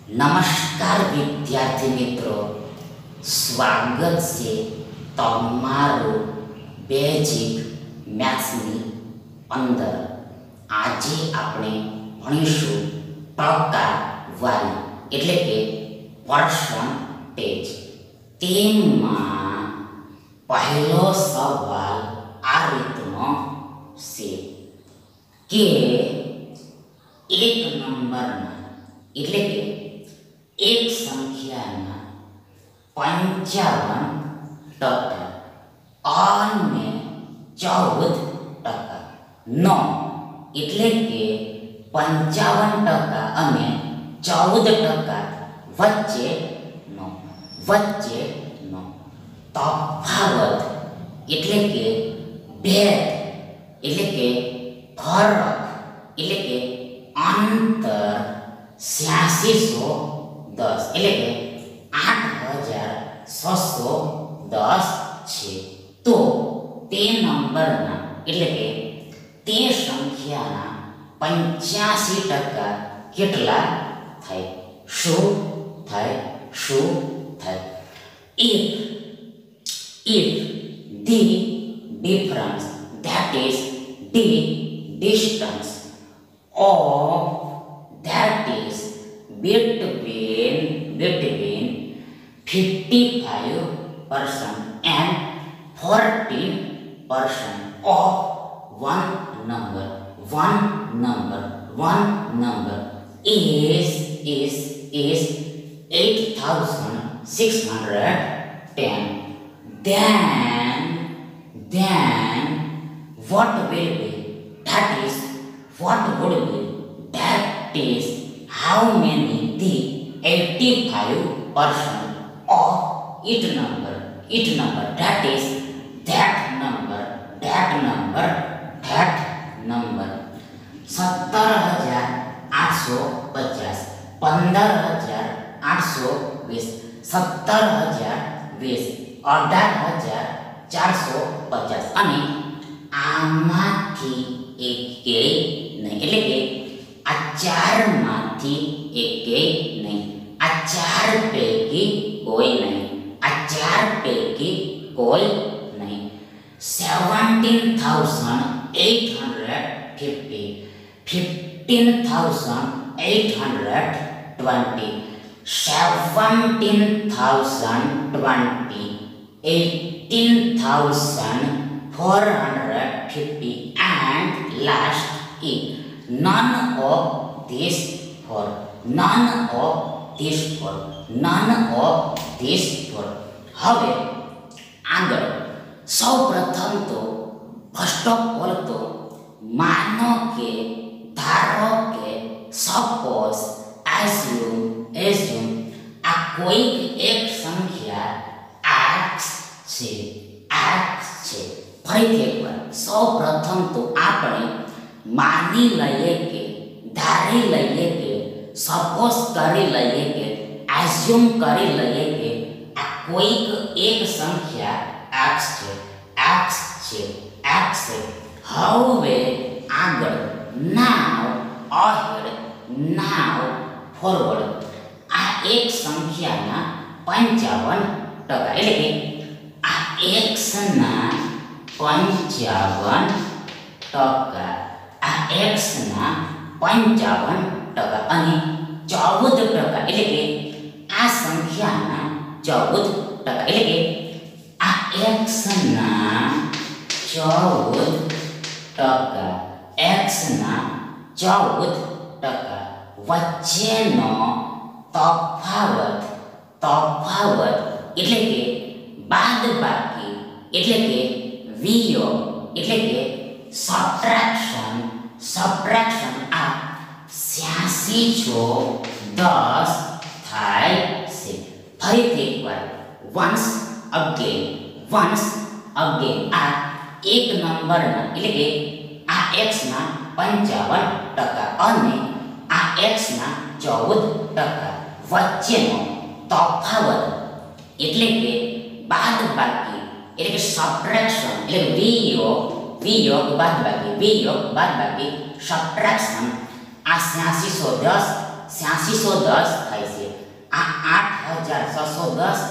नमस्कार विद्यार्थी मित्रों, स्वागत है तमारू बेजिक मैथ्सनी अंदर। आज आपणे भणीशुं टकावारी एटले के पर्सेंटेज। तेमां पहलो सवाल आ रीतनो छे के एक नंबरना एटले के एक संख्याना 55% અને 14% નો એટલે કે 55% અને 14% વચ્ચેનો તફાવત એટલે કે ભેદ એટલે કે ફરક એટલે કે અંતર 8610 એટલે કે 8610 છે। તો તે નંબરના એટલે કે તે સંખ્યાના 85% કેટલા થાય? શું થાય? if the difference, that is the distance of, that is between 55% and 14% of one number is 8610, then what will be, that is what would be, that is how many the 85% of each number, that is that number 17,850, 15,820, 17,020, 18,450 અને આમાંથી એકેય નહીં, એટલે કે આ ચારમાંથી એકેય નહીં, આ ચાર પૈકી કોઈ નહીં, આ ચાર પૈકી કોઈ નહીં। 17,850, 15,820, 17,020, 18,450 and last is none of these four. હવે આગળ સૌ પ્રથમ તો ફર્સ્ટ ઓફ ઓલ તો માનો કે, ધારો કે, સપોઝ, એઝ્યુમ આ કોઈક એક સંખ્યા x છે। ફરીથી એકવાર સૌ પ્રથમ તો આપણે માની લઈએ કે, ધારી લઈએ કે, સપોઝ કરી લઈએ કે, એઝ્યુમ કરી લઈએ કે આ કોઈક એક સંખ્યા x છે। હવે આગળ નાવ અહેડ, નાવ ફોરવર્ડ, આ એક સંખ્યાના 55%, એટલે કે આ x ના 55%, આ x ના 55% અને 14%, એટલે કે આ સંખ્યાના 14%, એટલે કે આ x ના 14% વચ્ચેનો તફાવત એટલે કે બાદબાકી, એટલે કે વિયોગ, એટલે કે સબટ્રેક્શન આ 8610 થાય છે। ફરીથી એકવાર once again આ એક નંબરના એટલે કે આ x ના 55% અને આ x ના 14% વચ્ચેનો તફાવત એટલે કે બાદબાકી, એટલે કે સબટ્રેક્શન, એટલે કે વિયોગ બાદબાકી સબટ્રેક્શન આ 8610 8610 થાય છે. આ 8610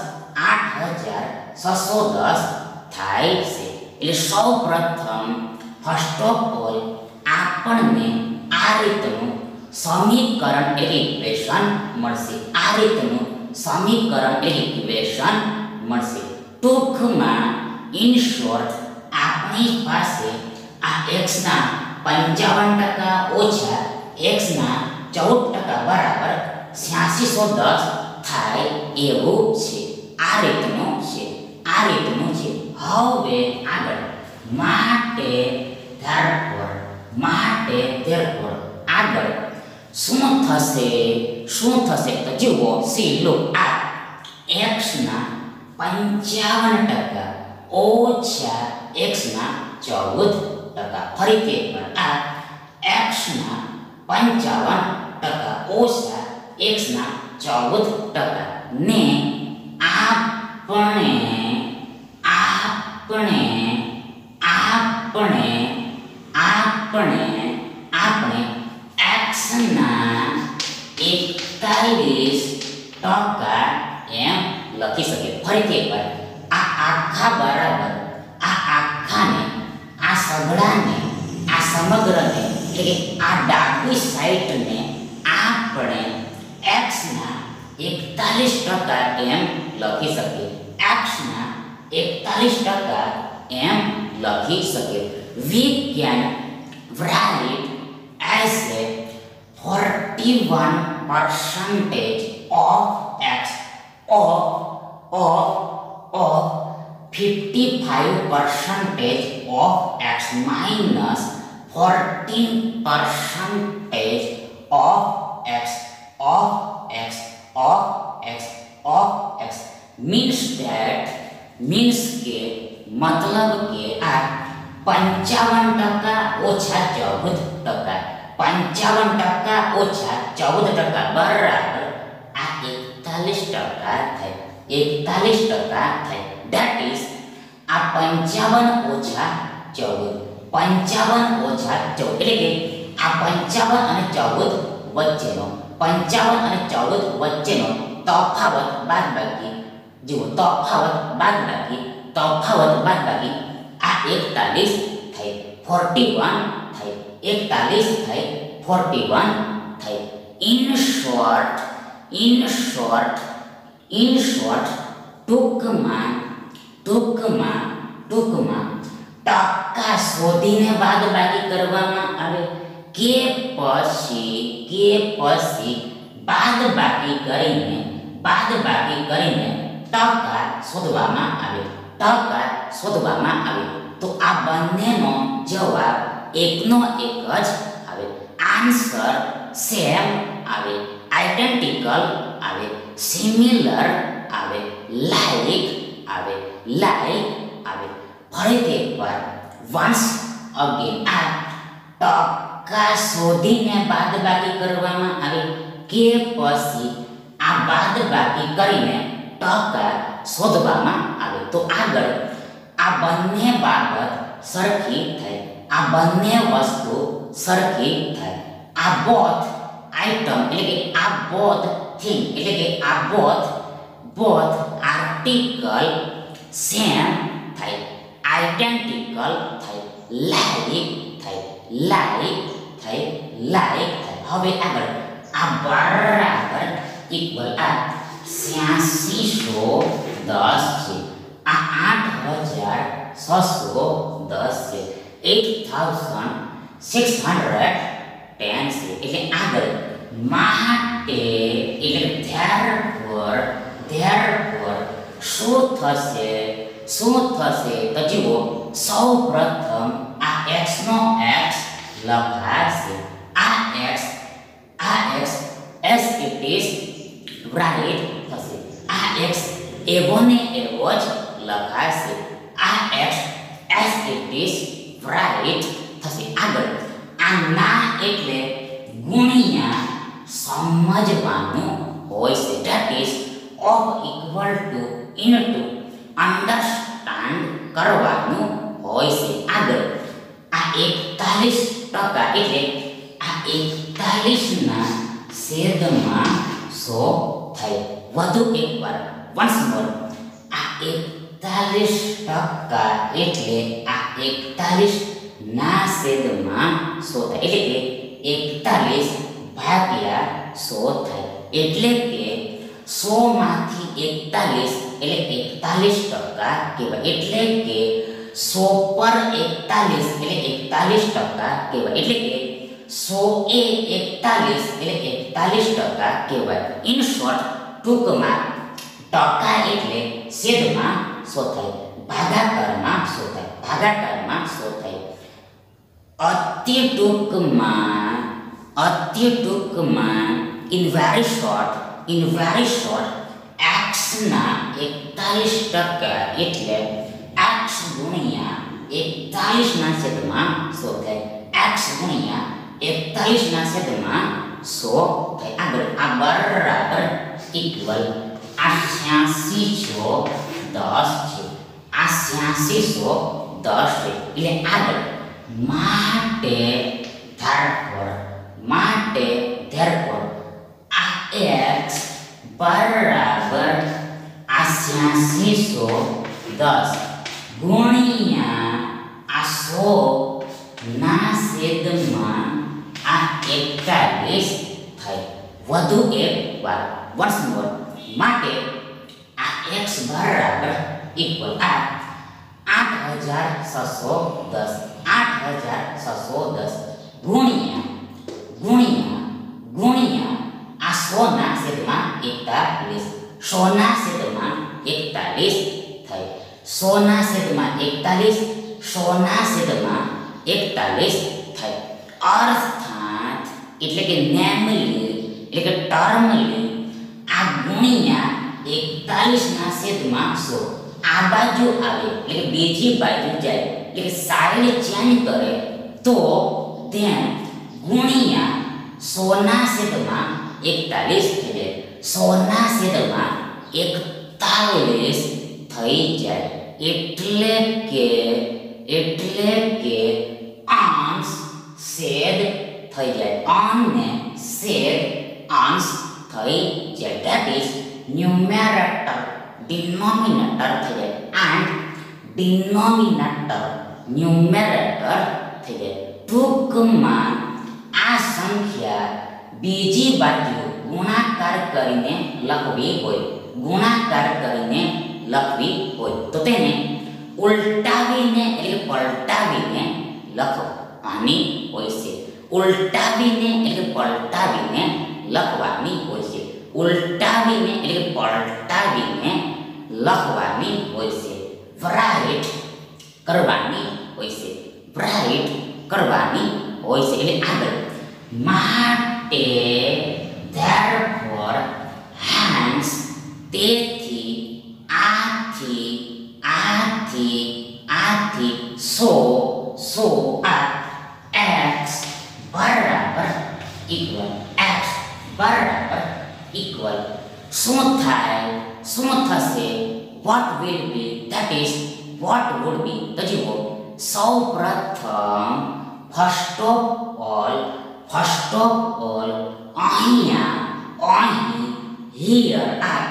8610 થાય છે. એટલે સૌપ્રથમ ફર્સ્ટ ઓફ ઓલ આપણને આ રીતનું સમીકરણ એટલે ઇક્વેશન મળશે. આ રીતનું સમીકરણ એટલે ઇક્વેશન મળશે. ટૂંકમાં ઇન શોર્ટ આપણી પાસે આ x ના 55% ઓછા x ના 14% બરાબર 8610 થાય એવું છે. આ રીતનું છે. હવે આગળ માટે therefore આગળ શું થશે તો જુઓ સી લુક આ x ના 55% ઓછા x ના 14%. ફરીથી એકવાર આ x ના 55% ઓછા x ના 14% ને આપણે x ના 41% એમ લખી શકીએ. ફરીથી એકવાર આ આખા બરાબર આ આખાને આ સગડાને આ સમગ્રને એટલે કે આ ડાબી સાઈડને આપણે x ના 41% એમ લખી શકીએ. x ના 41% એમ લખી શકીએ. we can write as a 41% of x of 55% of x minus 14% of x means કે मतलब કે આ 55% ઓછા 14%, 55% ઓછા 14% બરાબર આ 41% થાય. 41% થાય. That is આ 55 ઓછા 14, 55 ઓછા 14 એટલે કે આ 55 અને 14 વચ્ચેનો 55 અને 14 વચ્ચેનો તફાવત બાદબાકી જુઓ તફાવત બાદબાકી આ 41 થઈ 41 થઈ 41 થઈ 41 થઈ. in short ટૂંકમાં ટકા શોધીને બાદબાકી કરવામાં આવે કે પછી બાદબાકી કરીને ટકા શોધવામાં આવે. તો આ બંનેનો જવાબ એકનો એક જ આવે. આન્સર સેમ આવે, આઇડેન્ટિકલ આવે, સિમિલર આવે, લાઈક આવે. ફરીથી એકવાર વન્સ અગેન આ ટકા શોધીને બાદબાકી કરવામાં આવે કે પછી આ બાદબાકી કરીને ટકા શોધવામાં આવે. તો આગળ આ બંને બાબત સરખી થાય, આ બંને વસ્તુ સરખી થાય. આ બોથ આઇટમ એટલે કે આ બોથ થિંગ એટલે કે આ બોથ આર્ટિકલ સેમ થાય, આઇડેન્ટિકલ થાય, લાઈક થાય. હવે આગળ આ બરાબર ઇક્વલ આ 8610 છે. આ 8610 છે. 8610 છે. એટલે આગળ માટે એટલે therefore શું થશે તો જુઓ સૌ પ્રથમ આ x નો x લખાશે. આ x as it is right થશે. આ x એવો ને એવો જ લખાશે. આ x as it is right થશે. આગળ આ ના એટલે ગુણ્યા સમજવાનું હોય છે. that is of equal to into understand કરવાનું હોય છે. આગળ આ 41% એટલે આ 41 ના છેદમાં 100 થાય. વધુ એકવાર once more આ 41% એટલે આ 41 ના છેદમાં 100 થાય એટલે કે 41 ભાગ્યા 100 થાય એટલે કે 100 માંથી 41 એટલે 41% કહેવાય એટલે કે 100 પર 41 એટલે 41% કહેવાય એટલે કે 100 એ 41 એટલે 41% કહેવાય. ઇન શોર્ટ ટૂંકમાં ટકા એટલે છેદમાં 100 થાય ભાગાકારમાં 100 થાય ભાગાકારમાં 100 થાય. અતિ ટૂંકમાં in very short x ના 41% એટલે x ગુણ્યા 41 ના છેદમાં 100 થાય. x ગુણ્યા 41 ના છેદમાં 100 થાય. આગળ આ બરાબર ઇક્વલ આ 8610 છે. આ 8610 છે એટલે આગળ therefore આ x બરાબર આ 8610 ગુણ્યા આ 100 ના છેદમાં આ 41 થાય. વધુ એક વાર once more માટે આ x બરાબર ઇક્વલ આ 8610 ગુણ્યા આ 100 ના છેદમાં 41 100 ના છેદમાં 41 થાય. 100 ના છેદમાં 41 100 ના છેદમાં 41 થાય. અર્થાત એટલે કે નેમલી એટલે કે ટર્મલી આ ગુણ્યા 41 ના છેદમાં 100 આ બાજુ આવે એટલે બીજી બાજુ જાય એટલે કે સાઈડ ચેન્જ કરે તો then ગુણ્યા 100 ના છેદમાં 41 થઈ જાય. 100 ના છેદમાં 41 થઈ જાય એટલે કે અંશ છેદ થઈ જાય. અને છેદ અંશ થઈ જાય. that is numerator denominator થઈ જાય and denominator numerator થઈ જાય. ટૂંકમાં આ સંખ્યા બીજી બાજુ ગુણાકાર કરીને લખવી હોય તો તેને ઉલટાવીને એટલે પલટાવીને લખવાની હોય છે. ઉલટાવીને એટલે પલટાવીને લખવાની હોય છે. ઉલટાવીને એટલે પલટાવીને લખવાની હોય છે. રાઈટ કરવાની હોય છે. રાઈટ કરવાની હોય છે એટલે આગળ માટે therefore hence તેથી આથી so આ x બરાબર ઇક્વલ શું થશે what will be that is what would be તો જુઓ સૌ પ્રથમ ફર્સ્ટ ઓફ ઓલ અહીં હિયર આ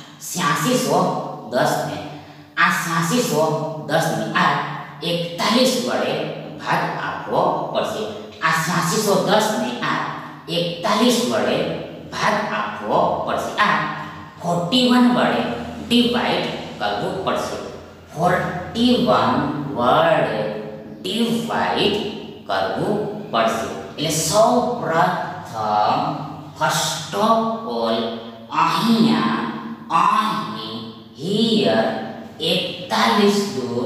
8610 ને આ 8610 ને આ 41 વડે ભાગ આપવો પડશે. આ 8610 ને આ 41 વડે ભાગ આપવો પડશે. આ 41 વડે ડિવાઈડ કરવું પડશે. 41 વડે ડિવાઈડ કરવું પડશે એટલે સૌ પ્રથમ ફર્સ્ટ ઓફ ઓલ અહીં હિયર 41 દૂર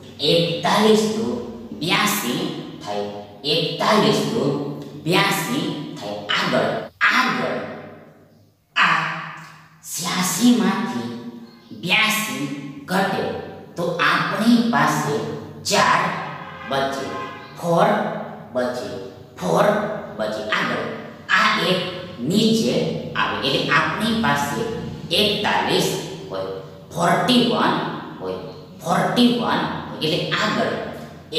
82 થાય. 41 દૂર 82 થાય. આગળ આ 86 માંથી 82 ઘટે તો આપણી પાસે 4 બચે 4 બચે. આગળ આ એક નીચે આવે એટલે આપણી પાસે 41 હોય 41 એટલે આગળ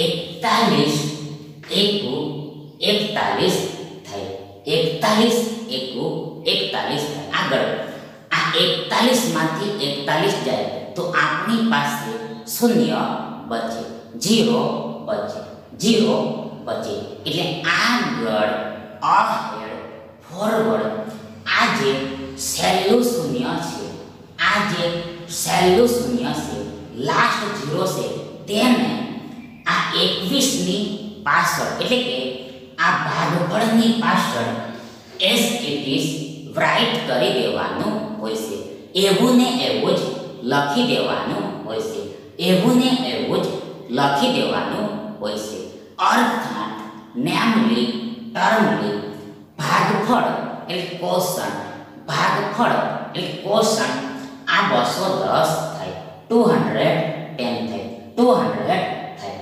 41 થાય. 41 એકુ 41 થાય। આગળ આ 41 માંથી 41 જાય તો આપણી પાસે શૂન્ય બચે, 0 બચે, 0 બચે। એટલે આગળ અહેડ ફોરવર્ડ આ જે સહેલું શૂન્ય છે, આ જે સહેલું શૂન્ય છે, લાસ્ટ 0 છે, તેને આ 21 ની પાછળ એટલે કે આ ભાગફળની પાછળ એઝ ઇટ ઇઝ રાઈટ કરી દેવાનું હોય છે। એવું ને એવું જ લખી દેવાનું હોય છે, એવું ને એવું જ લખી દેવાનું હોય છે। અર્થાત નેમલી ટર્મલી ભાગફળ એટલે કોષણ, ભાગફળ એટલે કોષણ આ 210 થાય, 210 થાય, 200 થાય।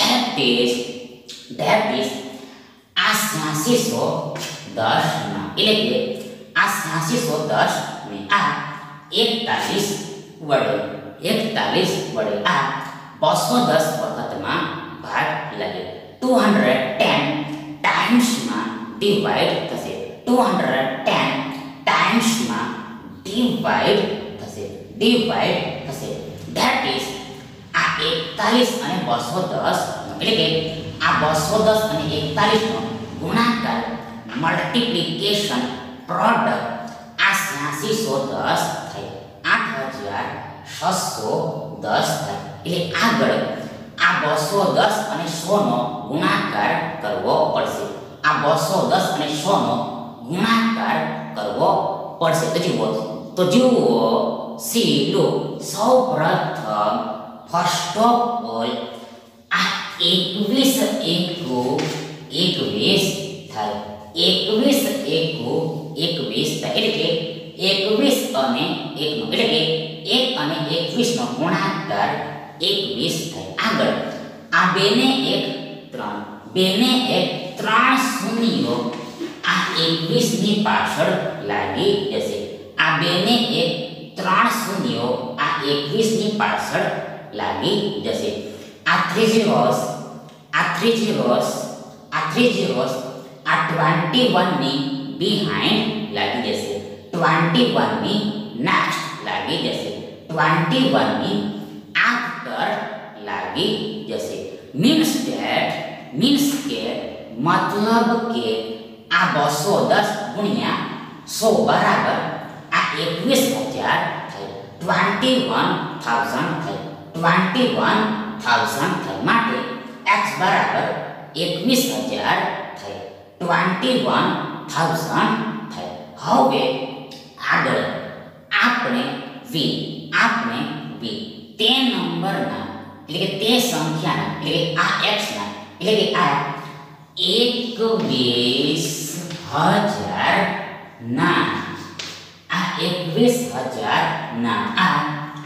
ધેટ ઇઝ આ 8610 ના એટલે કે આ 8610 ને આ 41 વડે આ 210 વખતમાં ભાગ લાગે, 210 ટાઈમ્સમાં ડિવાઈડ થશે, 210 ટાઈમ્સમાં ડિવાઈડ થશે। ધેટ ઇઝ આ 41 અને 210 એટલે કે આ 210 અને 41 નો ગુણાકાર મલ્ટીપ્લિકેશન પ્રોડક્ટ આ 8610 થાય, 8610 થાય। એટલે આગળ આ 210 અને 100 નો ગુણાકાર કરવો પડશે, આ 210 અને 100 નો ગુણાકાર કરવો પડશે। તો જુઓ સી લો સૌપ્રથમ ફર્સ્ટ ઓફ ઓલ આ 21 એકુ 21 થાય, 21 એકુ 21 થાય એટલે કે 21 અને 1 નો એટલે કે 1 અને 21 નો ગુણાકાર 21 થાય। આગળ આ 2 ને 1 3 શૂન્યો આ 21 ની પાછળ લાગી જશે, આ 2 ને 1 3 શૂન્યો આ 21 ની પાછળ લાગી જશે। આ 3 zeros આ 21 ની બિહાઇન્ડ લાગી જશે, 21 ની નેક્સ્ટ લાગી જશે, 21 ની આફ્ટર લાગી જશે। મીન્સ કે મતલબ કે આ 210 ગુણ્યા 100 બરાબર આ 21,000 થાય, 21,000 થાય, 21,000 થાય। માટે x બરાબર 21,000 થાય, 21,000 થાય। હવે આગળ આપણે v તે નંબરના એટલે કે તે સંખ્યાના એટલે કે આ x ના એટલે કે આ 21,000 ના આ 21,000 ના આ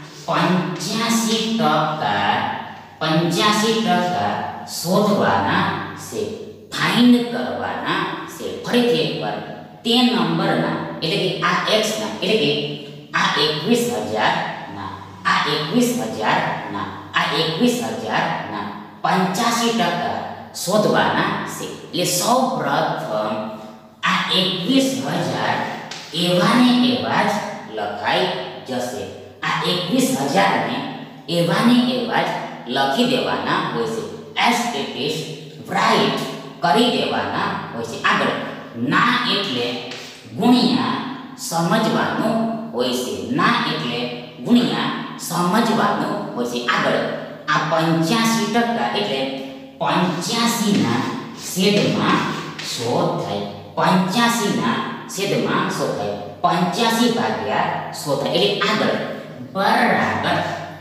85% શોધવાના છે, ફાઇન્ડ કરવાના છે। ફરીથી એકવાર તે નંબરના એટલે કે આ x ના એટલે કે આ 21,000 ના આ 21,000 ના આ 21,000 ના 85% શોધવાના છે। એટલે સૌપ્રથમ આ 21,000 એવા ને એવા જ લખાઈ જશે, આ 21,000 ને એવા ને એવા જ લખી દેવાના હોય છે, એઝ ઇટ ઇઝ રાઈટ કરી દેવાના હોય છે। આગળ ના એટલે ગુણ્યા સમજવાનું હોય છે, ના એટલે ગુણ્યા સમજવાનું હોય છે। આગળ આ 85% એટલે 85 ના છેદમાં 100 થાય, 85 ના છેદમાં 100 થાય, 85 ભાગ્યા 100 થાય। એટલે આગળ બરાબર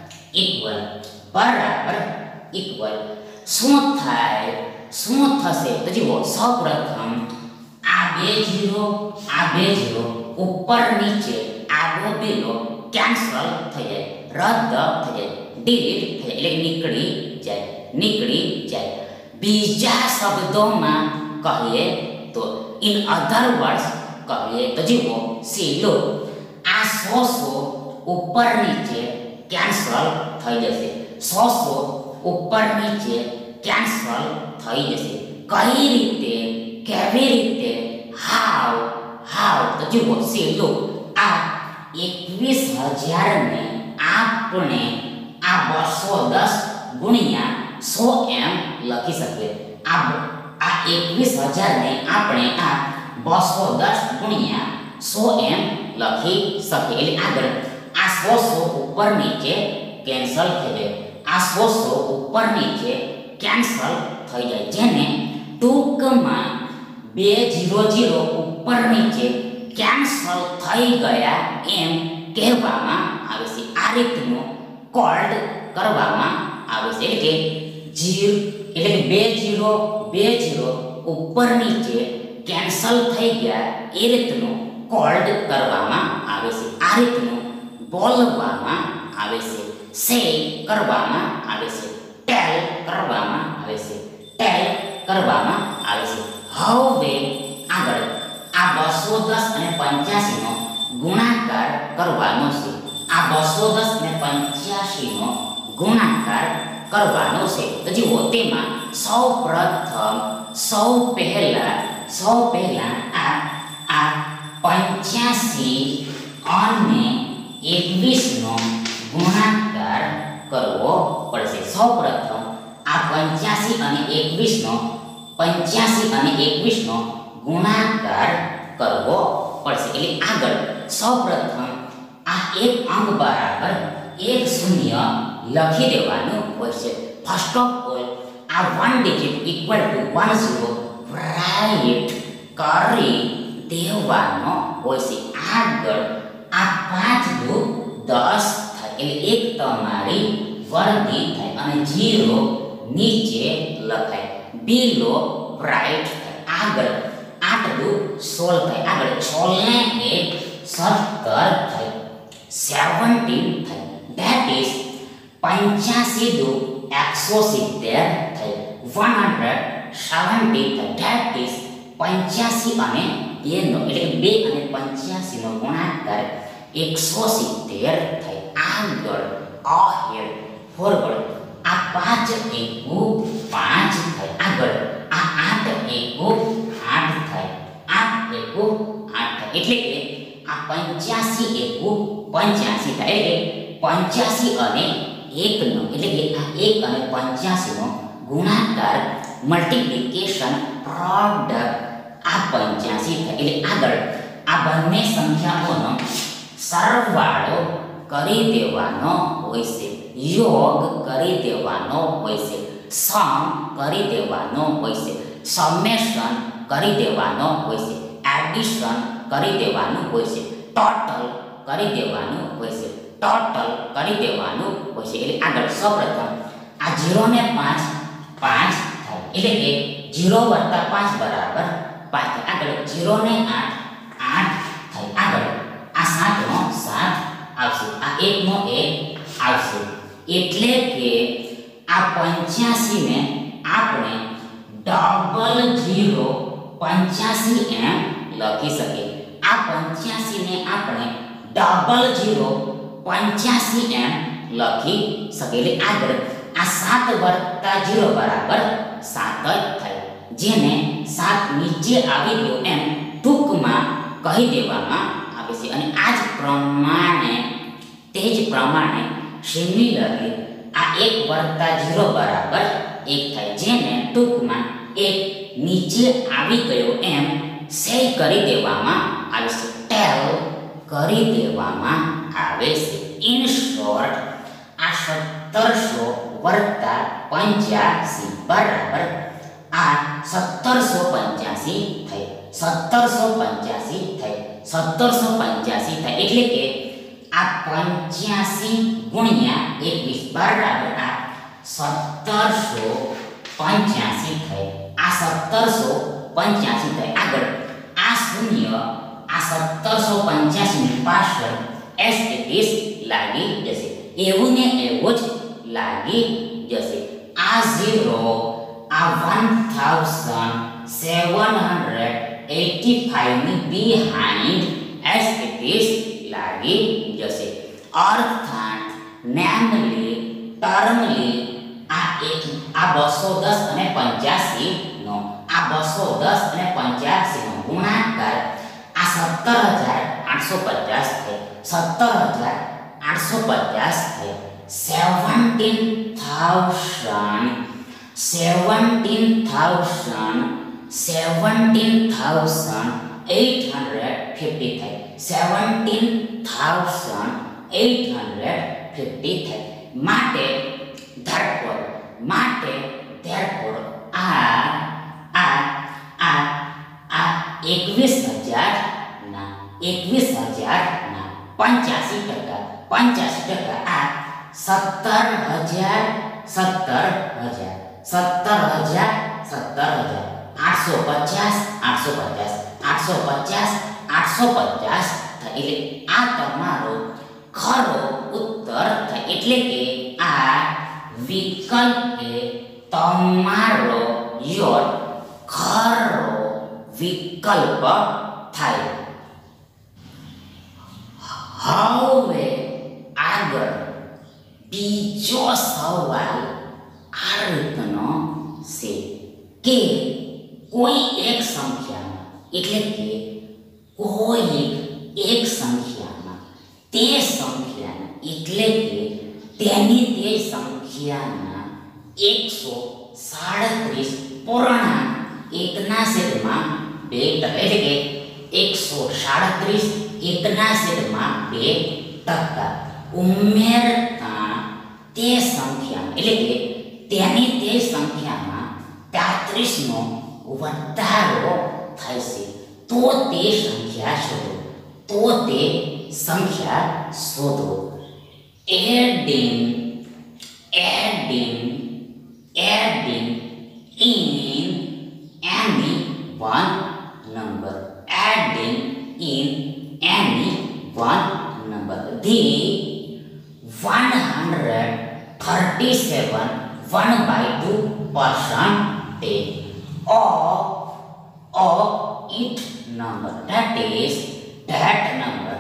ઇક્વલ શું થાય, શું થશે? તો જુઓ સૌપ્રથમ આ 2 0 ઉપર નીચે આડો બેલો કેન્સલ થઈ જાય, રદ થઈ જાય, ડિલીટ થઈ જાય એટલે નીકળી જાય। બીજા શબ્દોમાં કહીએ તો ઇન અધર વર્ડ્સ કહીએ તો જુઓ સી લો આ 100 ઉપર નીચે કેન્સલ થઈ જશે, 100 ઉપર નીચે કેન્સલ થઈ જશે। કઈ રીતે, કેવી રીતે, હાઉ તો જુઓ સી લુક આ 21,000 ને આપણે આ 210 ગુણ્યા 100 એમ લખી શકીએ. આ 21,000 ને આપણે આ 210 ગુણ્યા 100 એમ લખી શકીએ. એટલે આગળ આ 100 ઉપર નીચે કેન્સલ થઈ જાય. આ 100 ઉપર નીચે કેન્સલ થઈ જાય, જેને ટૂંકમાં 200 ઉપર નીચે કેન્સલ થઈ ગયા એમ કહેવામાં આવે છે. આ રીતનું કોલ્ડ કરવામાં આવે છે. એટલે કે 20 ઉપર નીચે કેન્સલ થઈ ગયા એ રીતનું કોલ્ડ કરવામાં આવે છે. આ રીતનું બોલવામાં આવે છે. સે કરવામાં આવે છે. ટેલ કરવામાં આવે છે. ટેલ કરવામાં આવે છે. હવે આગળ આ 210 અને 85 નો ગુણાકાર કરવાનો છે. આ 210 અને 85 નો ગુણાકાર કરવાનો છે. તો જુઓ તેમાં સૌ પહેલા આ 85 અને 21 નો ગુણાકાર કરવો પડશે. સૌપ્રથમ આ 85 અને 21 નો ગુણાકાર કરવો પડશે. એટલે આગળ સૌપ્રથમ આ એક અંક બરાબર 10 લખી દેવાનું હોય છે. ફર્સ્ટ ઓફ ઓલ આ 1 ડિજિટ ઇક્વલ ટુ 10 રાઈટ કરી દેવાનો હોય છે. આગળ આ 5 દુ 10 થાય એટલે એક તમારી વર્દી થાય અને 0 નીચે લખાય. બિલો રાઈટ થાય. આગળ 8 દુ 16 થાય. આગળ 16 ને 17 થાય. 17 થાય. That is 85 દુ 170 થાય. 170 થાય. That is 85 અને 2 નો એટલે કે 2 અને 85 નો ગુણાકાર 170 થાય. આગળ અહેડ ફોરવર્ડ આ 5 એકુ 5 થાય. આગળ આ 8 એકુ 8 થાય. 8 એકુ 8 થાય. એટલે કે આ 85 એકુ 85 થાય. એટલે 85 અને 1 નો એટલે કે આ 1 અને 85 નો ગુણાકાર મલ્ટીપ્લિકેશન પ્રોડક્ટ આ 85 થાય. એટલે આગળ આ બંને સંખ્યાઓનો સરવાળો કરી દેવાનો હોય છે. યોગ કરી દેવાનો હોય છે. સમ કરી દેવાનો હોય છે. સમેશન કરી દેવાનો હોય છે. એડિશન કરી દેવાનું હોય છે. ટોટલ કરી દેવાનું હોય છે. ટોટલ કરી દેવાનું હોય છે. એટલે આગળ સૌપ્રથમ આ 0 ને 5 થાય. એટલે કે 0 વત્તા 5 બરાબર 5 થાય. આગળ 0 ને 8 થાય. આગળ આ 7 નો 7 આવશે. આ 1 નો 1 આવશે. એટલે કે આ 85 ને આપણે ડબલ 0 85 એમ લખી શકીએ. આ 85 ને આપણે ડબલ 0 85 એમ લખી શકીએ. એટલે આગળ આ 7 વત્તા 0 બરાબર 7 જ થાય. જેને 7 નીચે આવી ગયો એમ ટૂંકમાં કહી દેવામાં આવે છે. અને આ જ પ્રમાણે સિમિલરલી આ 1 વત્તા 0 બરાબર 1 થાય. જેને ટૂંકમાં 1 નીચે આવી ગયો એમ સે કરી દેવામાં આવે છે. ટેલ કરી દેવામાં આવે છે. ઇન શોર્ટ આ 1700 વત્તા 85 બરાબર આ 1785 થાય. 1785 થાય. 1785 થાય. એટલે કે આ 85 ગુણ્યા 21 બરાબર આ 1785 થાય. આ 1785 થાય. આગળ આ શૂન્ય આ 1785 ની પાછળ એસ ઇટ ઇઝ લાગી જશે. એવું ને એવું જ લાગી જશે. આ 0 આ 1785 ની બિહાઇન્ડ એસ ઇટ ઇઝ લાગી જશે. અર્થાત નેમલી ટર્મલી આ 210 અને 85 નો આ 210 અને 85 નો ગુણાકાર આ 17,850 થાય 17,850 થાય 17,850 થાય 17,850 થાય માટે therefore આ 21,000 ના 85% આ 850 એટલે આ તમારો ખરો ઉત્તર થાય એટલે કે આ વિકલ્પ એ તમારો યોર ખરો વિકલ્પ થાય. હવે આગળ બીજો સવાલ આ રીતનો છે કે કોઈ એક સંખ્યામાં એટલે કે કોઈ એક સંખ્યામાં તે સંખ્યાના એટલે કે તેની તે સંખ્યાના 137 પૂર્ણાંક 1/2 એટલે કે 137 ઉમેરતા તે સંખ્યા એટલે કે તેની તે સંખ્યામાં 35 નો વધારો થાય છે તો તે સંખ્યા શોધો. adding in any one number, adding in any one number, the 137 1/2% of each number, that is that number,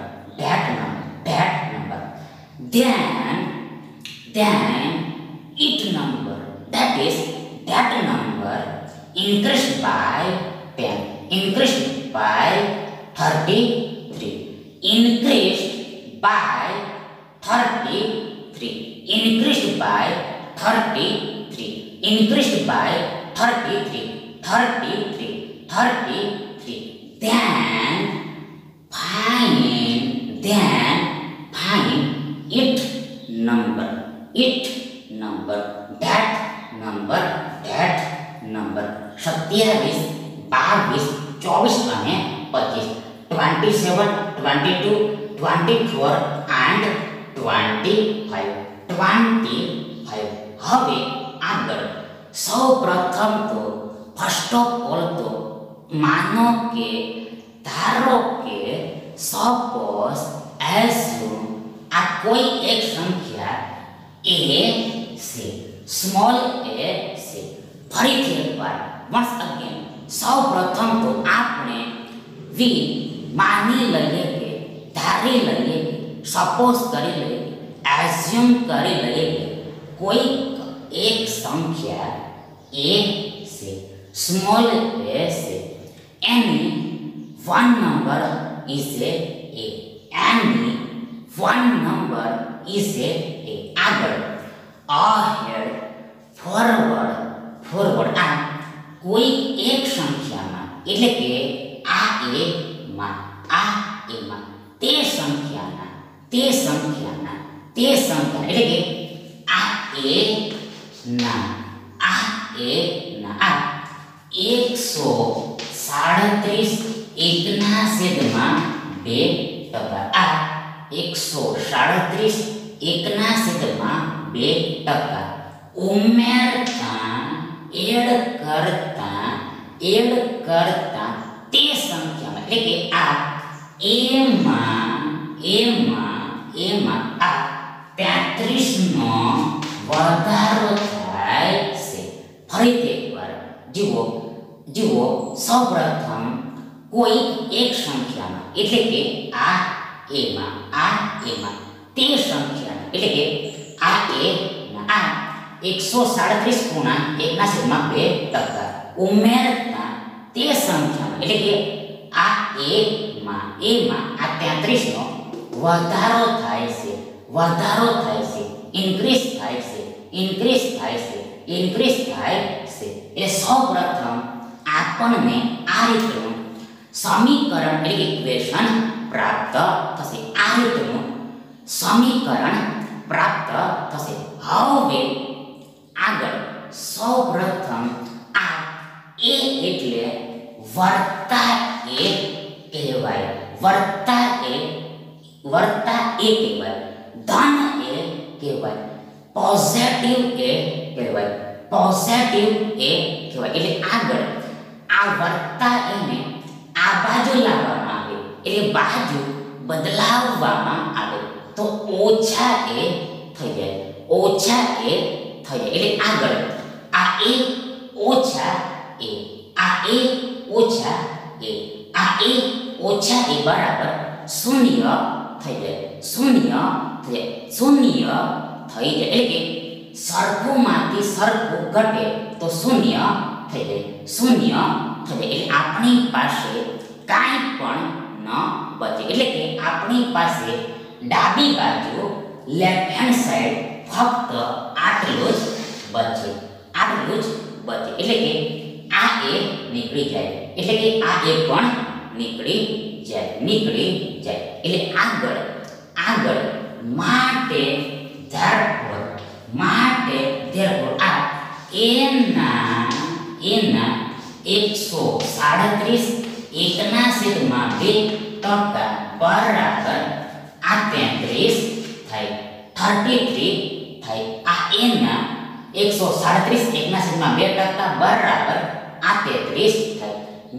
then each number, that is that number increased by 10, increased by 33, increased by 33, increased by 33, increased by 33, then find it number, that number 27, 22, 24 અને 25, 27, 22, 24 and 25. હવે આગળ સૌપ્રથમ તો first of all તો માનો કે ધારો કે સપોઝ એઝ્યુમ આ કોઈ એક સંખ્યા a છે, સ્મોલ a છે. ફરીથી એકવાર once again સૌપ્રથમ તો આપણે માની લઈએ કે ધારી લઈએ કે સપોઝ કરી લઈએ એઝ્યુમ કરી લઈએ કે કોઈ એક સંખ્યા a છે, સ્મોલ a છે. any one number is a any one number is a આગળ ahead forward આ કોઈ એક સંખ્યામાં એટલે કે આ a માં તે સંખ્યાના એટલે કે આ a ના 137 1/2%. આ 137 1/2% ઉમેરતા એડ કરતા તે સંખ્યામાં એટલે કે આ એમાં આ 35 નો વધારો થાય છે. ફરીથી એકવાર જુઓ સૌપ્રથમ કોઈ એક સંખ્યામાં એટલે કે આ એમાં તે સંખ્યામાં એટલે કે આ આ 137.1/2% ઉમેરતા તે સંખ્યામાં એટલે કે આ એમાં આ 33 નો વધારો થાય છે, ઇન્ક્રીઝ થાય છે. એ સૌપ્રથમ આપણને આ રીતનું સમીકરણ એટલે ઇક્વેશન પ્રાપ્ત થશે. આ રીતનું સમીકરણ પ્રાપ્ત થશે. હવે આગળ સૌપ્રથમ આ એ એટલે વર્તા એ કહેવાય, ધન એ કહેવાય, પોઝિટિવ એ કહેવાય. એટલે આગળ આ વર્તા એને આ બાજુ લાવવામાં આવે, એટલે બાજુ બદલાવવામાં આવે તો ઓછા એ થઈ જાય. એટલે આગળ આ એ ઓછા એ, બરાબર શૂન્ય થઈ જાય. એટલે કે સરખુંમાંથી સરખું ઘટે તો શૂન્ય થઈ જાય. એટલે આપણી પાસે કાંઈ પણ ન બચે. એટલે કે આપણી પાસે ડાબી બાજુ લેફ્ટ હેન્ડ સાઈડ ફક્ત આટલું જ બચે. એટલે કે આ એ નીકળી જાય, પણ નીકળી જાય. એટલે આગળ માટે therefore આ એના 137 એકના છેદમાં 2% બરાબર આ 33 થાય, 33 થાય. આ એના 137 એકના છેદમાં 2% બરાબર આ 33 થાય.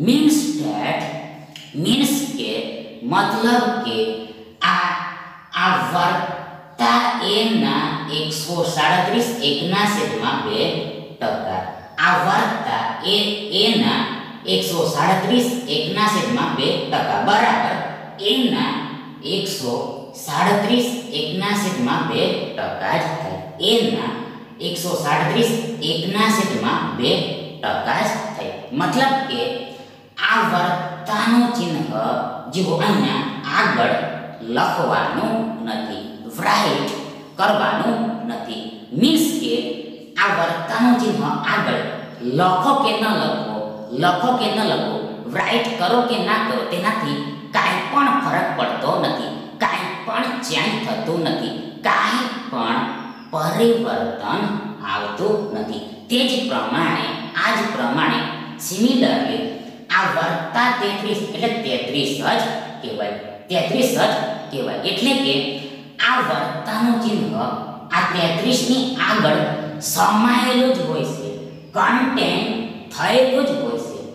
મીન્સ કે મતલબ કે આ વર્તા એના 137 એકના છેદમાં 2%, આ વર્તા એના 137 એકના છેદમાં 2% બરાબર એના 137 એકના છેદમાં 2% જ થાય. એના 137 એકના છેદમાં 2% જ થાય. મતલબ કે આ વર્તાનું ચિહ્ન જેવો અહીંયા આગળ લખવાનું નથી, રાઈટ કરવાનું નથી. મીન્સ કે આ વર્તાનું ચિહ્ન આગળ લખો કે ન લખો, રાઈટ કરો કે ના કરો, તેનાથી કાંઈ પણ ફરક પડતો નથી, કાંઈ પણ ચેન્જ થતું નથી, કાંઈ પણ પરિવર્તન આવતું નથી. તે જ પ્રમાણે આ જ પ્રમાણે સિમિલરલી આ વર્તા 33 એટલે 33 જ કહેવાય. એટલે કે આ વર્તાનું ચિહ્ન આ 33 ની આગળ સમાયેલું જ હોય છે, કન્ટેન થયેલું જ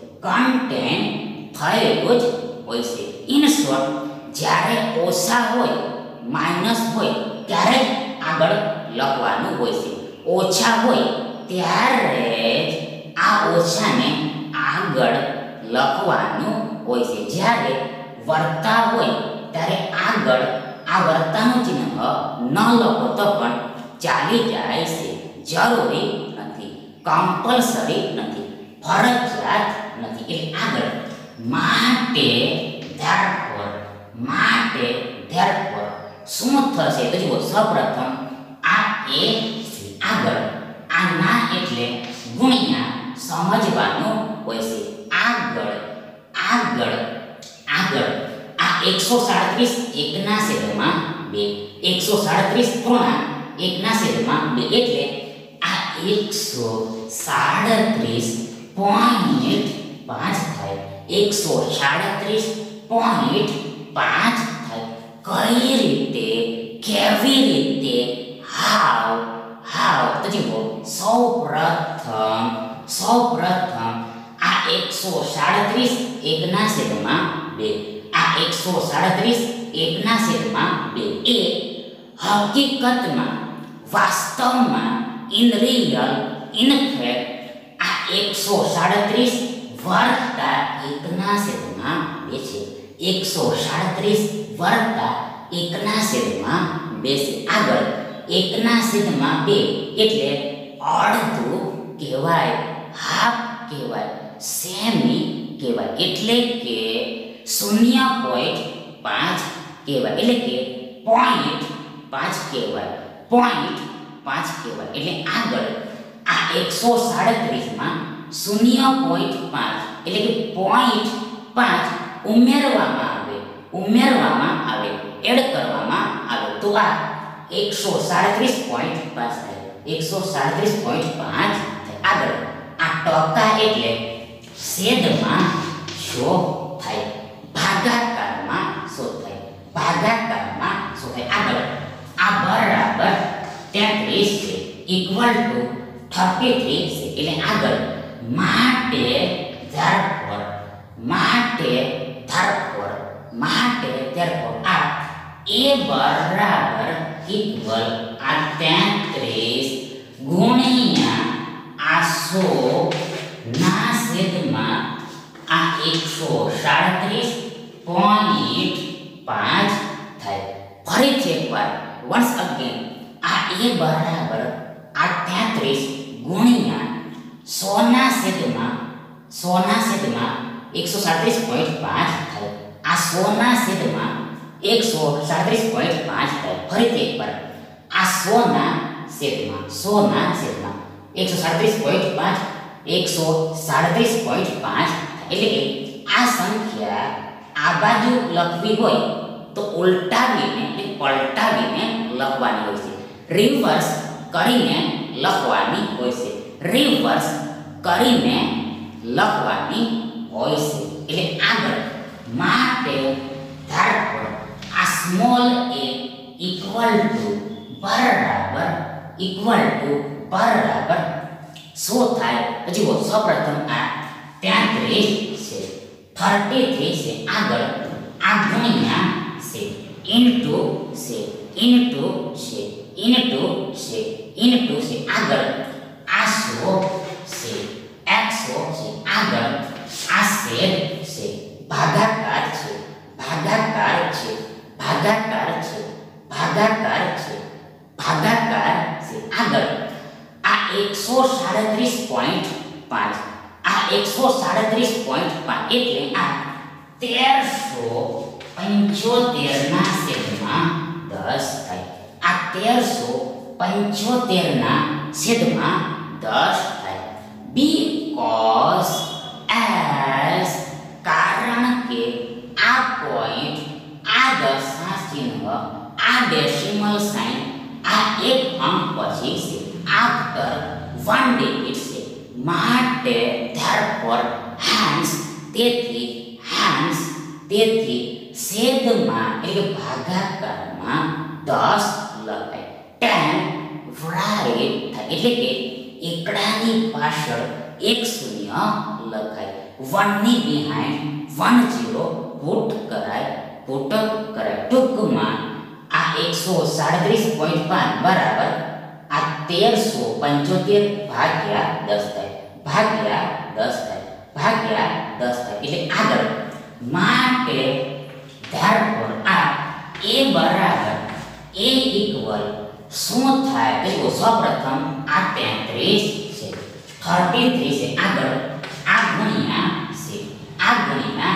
હોય છે. ઇન શોર્ટ જ્યારે ઓછા હોય, માઇનસ હોય ત્યારે જ આગળ લખવાનું હોય છે. ઓછા હોય ત્યારે જ આ ઓછાને આગળ લખવાનું હોય છે. જ્યારે વર્તા હોય ત્યારે આગળ આ વર્તાનું ચિહ્ન ન લખો તો પણ ચાલી જાય છે. જરૂરી નથી, કમ્પલસરી નથી, ફરજિયાત નથી. એટલે આગળ માટે therefore શું થશે તો જુઓ. સૌપ્રથમ આ એ આગળ આ ના એટલે ગુણ્યા સમજવાનું હોય છે. આગળ આ 137 એકના છેદમાં 2, 137 ખૂણા એકના છેદમાં 2 એટલે આ 137.5 થાય. 137.5 થાય. કઈ રીતે, કેવી રીતે, હાવ તો જુઓ. સૌપ્રથમ આ 137 એકના છેદમાં 2, આ 137 એકના છેદમાં 2 એ હકીકતમાં, વાસ્તવમાં, ઇન રિયલ, ઇન ફેક્ટ આ 137 વર્તા એકના છેદમાં 2 છે. 137 વર્તા એકના છેદમાં 2 છે. આગળ એકના છેદમાં 2 એટલે અડધું કહેવાય, હાફ કહેવાય, સેમી કહેવાય. એટલે કે 0.5 કહેવાય, એટલે કે 0.5 કહેવાય, 0.5 કહેવાય. એટલે આગળ આ 137 માં 0.5 એટલે કે 0.5 ઉમેરવામાં આવે, એડ કરવામાં આવે તો આ 137.5 થાય, 137.5 થાય. આગળ આ ટકા એટલે છેદમાં 100 થાય, ભાગાકારમાં 100 થાય, ભાગાકારમાં 100 થાય. આગળ આ બરાબર 33 છે, ઇક્વલ ટુ 33 છે. એટલે આગળ માટે therefore આ a બરાબર ઇક્વલ આ 33 ગુણ્યા આ 100 ના છેદમાં આ 137.5 થાય. ફરીથી એકવાર once again આ a બરાબર આ 33 ગુણ્યા 100 ના છેદમાં 137.5 થાય. આ 100 ના છેદમાં 137.5 થાય. ફરીથી એકવાર આ 100 ના છેદમાં 137.5 137.5 એટલે કે આ સંખ્યા આ બાજુ લખવી હોય તો ઉલટાવીને પલટાવીને લખવાની હોય છે, રિવર્સ કરીને લખવાની હોય છે, રિવર્સ કરીને લખવાની હોય છે. એટલે આગળ માટે therefore આ સ્મોલ a ઇક્વલ ટુ બરાબર શું થાય? તો જુઓ, સૌપ્રથમ આ 33 છે, 33 છે. આગળ આ ગુણ્યા છે, ઇન્ટુ છે, આગળ આ 100 છે, 100 છે. આગળ આ છેદ છે, ભાગાકાર છે, આગળ આ 137.5 એટલે આ 1375 ના છેદમાં 10 થાય. આ 1375 ના છેદમાં 10 થાય. because as કારણ કે આ પોઈન્ટ, આ દશાંશ ચિહ્ન, આ ડેસિમલ સાઇન આ એક અંક પછી છે, after one digit છે. માટે therefore hence તેથી છેદમાં એટલે ભાગાકારમાં 10 લખાય. 10 write થાય એટલે કે એકડાની પાછળ 1 શૂન્ય લખાય, 1 ની behind 1 0 પુટ કરાય. ટૂંકમાં આ 137.5 બરાબર આ 1375 ભાગ્યા 10 થાય, એટલે આગળ માટે therefore આ a બરાબર a ઇક્વલ શું થાય? તો સૌપ્રથમ આ 33 છે, 33 છે. આગળ આ ગુણ્યા છે, આગળ આ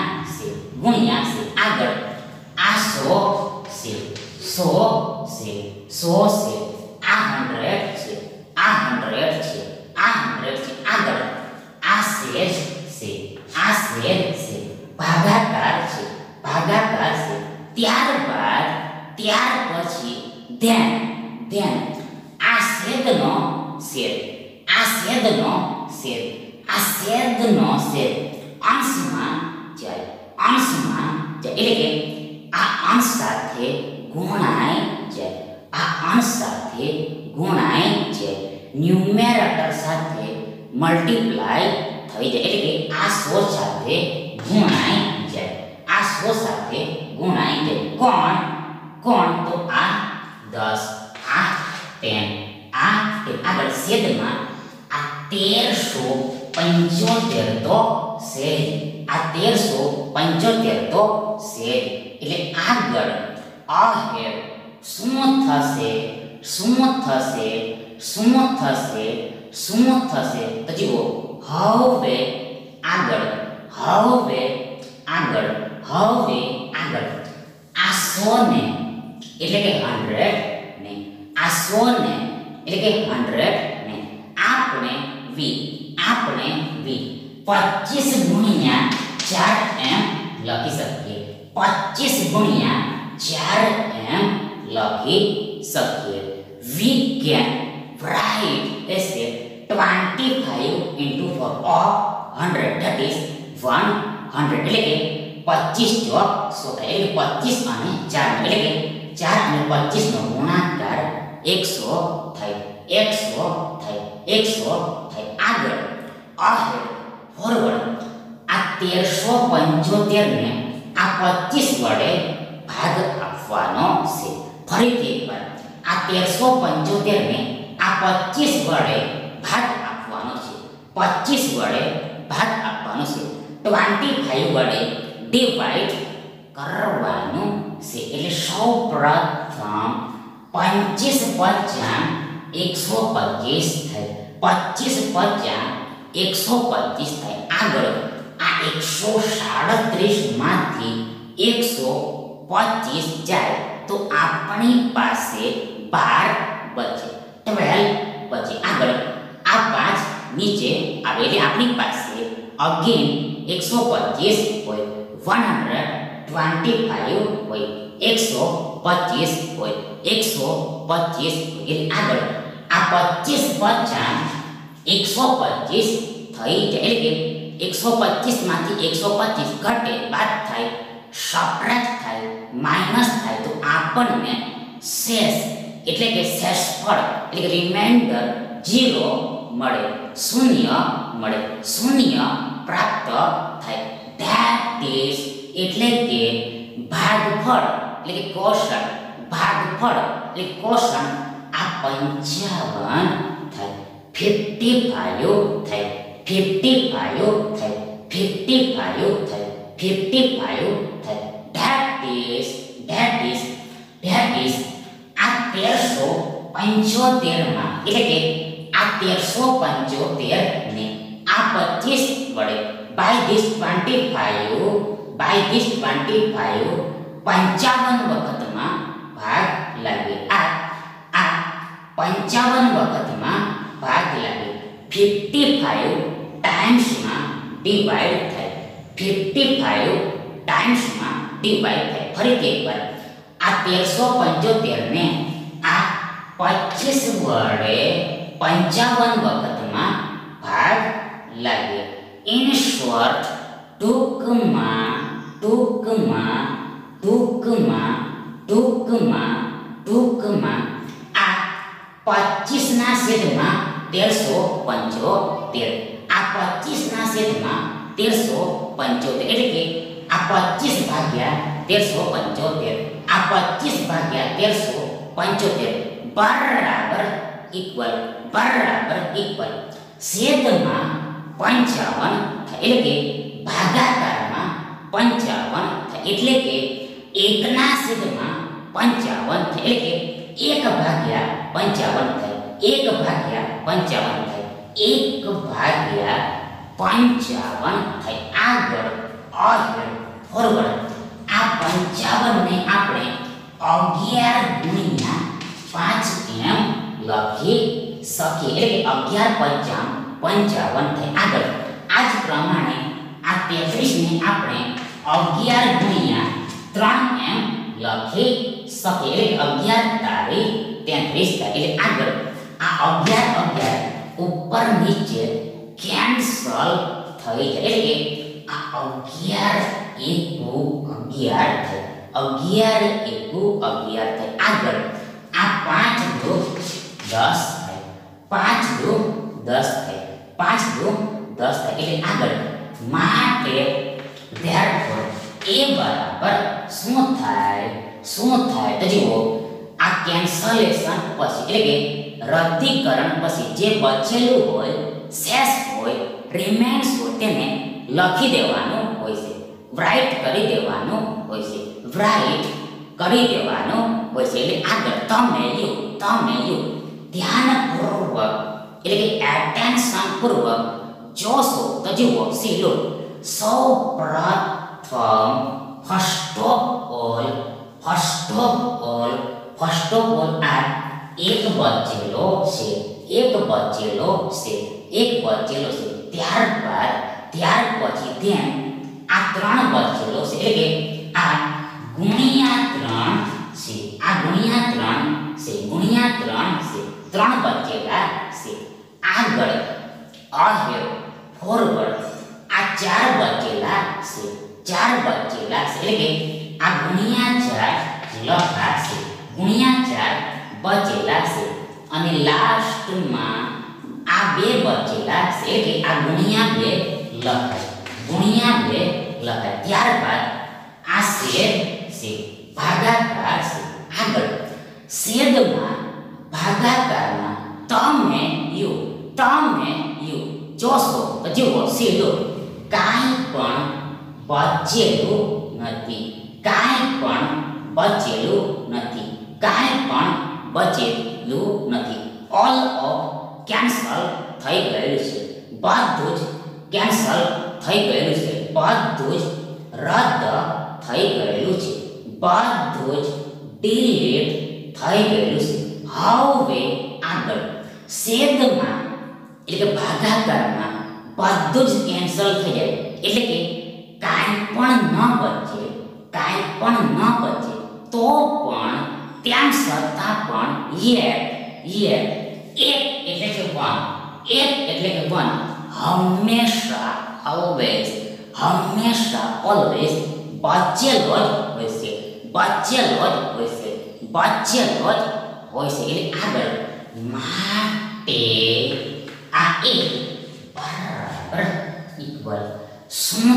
100 છે, 100 છે. આ 100 છે, આ 100 છે. આગળ આ છેદ છે, ભાગાકાર છે. ત્યાર પછી ધ્યાન આ છેદનો છેદ અંશમાં જાય, એટલે કે આ અંશ સાથે ગુણાય જાય, ન્યુમેરેટર સાથે મલ્ટીપ્લાય થઈ જાય, એટલે કે આ 100 સાથે ગુણાય જાય. કોણ તો આ 10, આ 10, આગળ છેદમાં આ 1375 તો છેદ, એટલે આગળ અહેડ શું થશે? તો જુઓ, હવે આગળ હવે આગળ આ 100 ને એટલે કે 100 ને આ 100 ને એટલે કે 100 ને આપણે v 25 ગુણ્યા 4 એમ લખી શકીએ 25 ગુણ્યા 4 એમ લખી શકીએ we can write as a 25 into 4 or 100 that is 100 એટલે કે 25 જો 100 થાય એટલે 25 અને 4 એટલે કે 4 અને 25 નો ગુણાકાર 100 થાય 100 થાય આગળ ahead forward આ 1375 ને આ 25 વડે ભાગ આપવાનો છે ફરીથી એકવાર આ 1375 ને આ 25 વડે ભાગ આપવાનો છે 25 વડે ભાગ આપવાનો છે 25 વડે ડિવાઇડ કરવાનું છે એટલે સૌપ્રથમ 25 50 125 થાય 25 50 125 થાય આગળ આ 137 માંથી 125 જાય તો આપણી પાસે 12 બચે 12 બચે આગળ આ 5 નીચે આવે એટલે આપણી પાસે અગેન 125 હોય 125 હોય 125 હોય 125 એટલે આગળ આ 25 50 125 થઈ જાય એટલે કે 125 માંથી 125 ઘટે બાદ થાય સબટ્રેક્ટ થાય માઈનસ થાય તો આપણને શેષ એટલે કે શેષફળ એટલે કે રિમાઇન્ડર 0 મળે શૂન્ય પ્રાપ્ત થાય ધેટ ઇઝ એટલે કે ભાગફળ એટલે કે કોષણ ભાગફળ એટલે કોષણ આ 55 થાય 55 થાય 55 થાય 55 થાય 55 થાય that is આ 1375 માં એટલે કે આ 1375 ને આ 25 વડે by this 25 55 વખતમાં ભાગ લાગે આ 55 વખતમાં ભાગ લાગે 55 ટાઈમ્સમાં ડિવાઇડ થાય 55 ટાઈમ્સમાં ડિવાઇડ થાય ફરીથી એકવાર આ 1375 ને આ 25 વડે 55 વખતમાં ભાગ લાગે ઇન શોર્ટ ટૂંકમાં આ 25 ના છેદમાં 1375 આ 25 ના છેદમાં 1375 એટલે કે આ 25 ભાગ્યા 1375 આ 25 ભાગ્યા 1375 બરાબર ઇક્વલ છેદમાં 55 એટલે કે ભાગાકારમાં 55 થાય એટલે કે 1 ના છેદમાં 55 થાય એટલે કે 1 ભાગ્યા 55 થાય 1 ભાગ્યા 55 થાય 1 ભાગ્યા 55 થાય આગળ ફોરવર્ડ આ 55 ને આપણે 11 ગુણ્યા 5 એમ લખી શકીએ એટલે કે 11 55 થાય આગળ આ જ પ્રમાણે આ 33 ને આપણે 11 ગુણ્યા 3 એમ લખી શકીએ એટલે 11 તારીખ 33 થાય એટલે આગળ આ 11 ઉપર નીચે કેન્સલ થઈ જાય એટલે કે આ 11 એકુ 11 થાય 11 એકુ 11 થાય આગળ આ 5 દુ 10 થાય 5 દુ 10 થાય 5 દુ 10 થાય એટલે આગળ માટે therefore a બરાબર શું થાય તો જુઓ આ કેન્સલેશન પછી એટલે કે રદ્દીકરણ પછી જે બચેલું હોય શેષ હોય રિમેન્સ હોય તેને લખી દેવાનું હોય છે રાઇટ કરી દેવાનું હોય છે રાઇટ કરી દેવાનું હોય છે એટલે આગળ તમે ધ્યાનપૂર્વક એટલે કે એટેન્શન પૂર્વક જોશો તો જુઓ સૌપ્રથમ फर्स्ट ऑफ ऑल आ एक बचेलो से ત્યાર પછી ધ્યાન આ ત્રણ બચેલો છે એટલે કે આ ગુણ્યા 3 છે ત્રણ બચેલા છે આગળ અહેર ફોરવર્ડ આ ચાર બચેલા છે એટલે કે આ ગુણ્યા 4 લખાશે ગુણ્યા 4 બચેલા છે અને લાસ્ટમાં આ બે બચેલા છે એટલે આ ગુણ્યા 2 લખાય ત્યારબાદ આ છેદ છે ભાગાકાર છે આગળ છેદમાં ભાગાકારમાં તમે યુ જોશો તો જુઓ સીધો કાંઈ પણ બચેલું નથી ઓલ ઓફ કેન્સલ થઈ ગયું છે બધું જ કેન્સલ થઈ ગયું છે બધું જ રદ થઈ ગયું છે બધું જ ડિલીટ થઈ ગયું છે હવે આગળ છેદમાં એટલે કે ભાગાકારમાં બધું જ કેન્સલ થઈ જાય એટલે કે કાંઈ પણ ન બચે તો પણ તેમ છતાં પણ યેટ એક એટલે કે વન હંમેશા ઓલવેઝ બચેલો જ હોય છે એટલે આગળ માટે આ એક બરાબર ઇક્વલ શું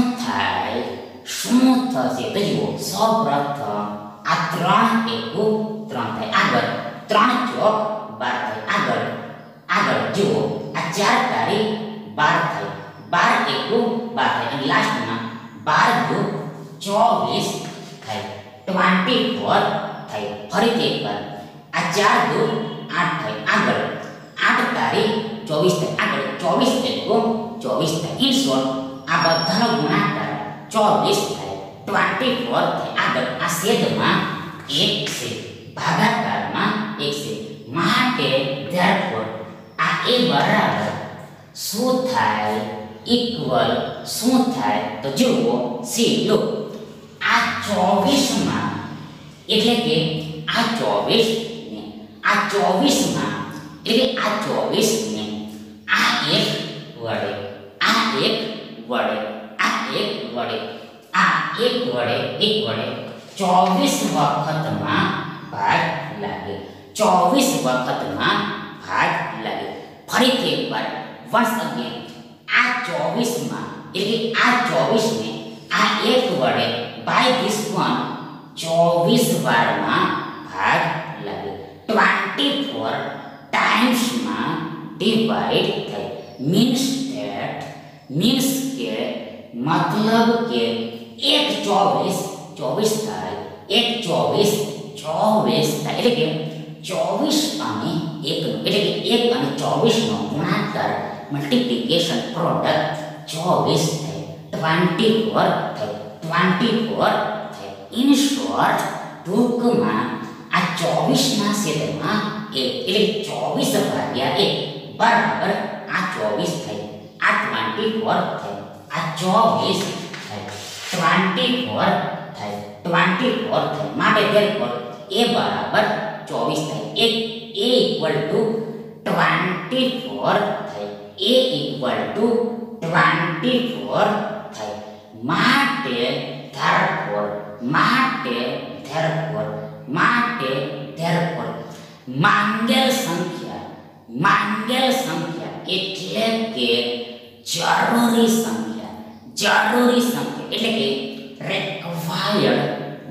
થશે તો જુઓ સૌપ્રથમ આ 3 એકુ 3 થાય આગળ 3 ચોક 12 થાય આગળ જુઓ આ 4 તારી 12 થાય 12 એકુ 12 થાય અને લાસ્ટમાં 12 દુ 24 થાય 24 થાય ફરીથી એકવાર આ 4 દુ 8 થાય આગળ 8 તારી 24 થાય આગળ 24 એકુ 24 થાય ઇન શોર્ટ આ બધાનો ગુણાકાર 24 થાય 24 થાય આગળ આ છેદમાં 1 છે ભાગાકારમાં 1 છે માટે therefore આ એ બરાબર શું થાય ઇક્વલ શું થાય તો જુઓ સી લો આ 24 માં એટલે કે આ 24 ને આ 24 માં એટલે આ 24 ને આ એક વડે આ એક વડે 24 વખતમાં ભાગ લાગે 24 વખતમાં ભાગ લાગે ફરીથી એકવાર વન્સ અગેન આ 24 માં એટલે આ 24 ને આ એક વડે બાય ધીસ વન 24 વારમાં ભાગ લાગે 24 ટાઈમ્સ માં ડિવાઇડ થાય મીન્સ કે मतलब કે એક 24 થાય એક 24 થાય એટલે કે 24 અને 1 નો એટલે કે 1 અને 24 નો ગુણાકાર મલ્ટીપ્લિકેશન પ્રોડક્ટ 24 થાય 24 થાય ઇન શોર્ટ ટૂંકમાં આ 24 ના છેદમાં 1 એટલે 24 ભાગ્યા 1 બરાબર આ 24 થાય આ 24 થાય આ 24 થાય 24 થાય માટે therefore a બરાબર 24 થાય a ઇક્વલ ટુ 24 થાય a ઇક્વલ ટુ 24 થાય માટે therefore માંગેલ સંખ્યા એટલે કે જરૂરી સંખ્યા એટલે કે required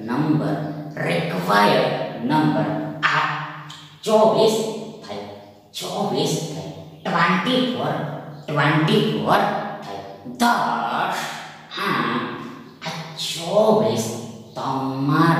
number આ 24 થાય 24 થાય 10 આ 24 તમારા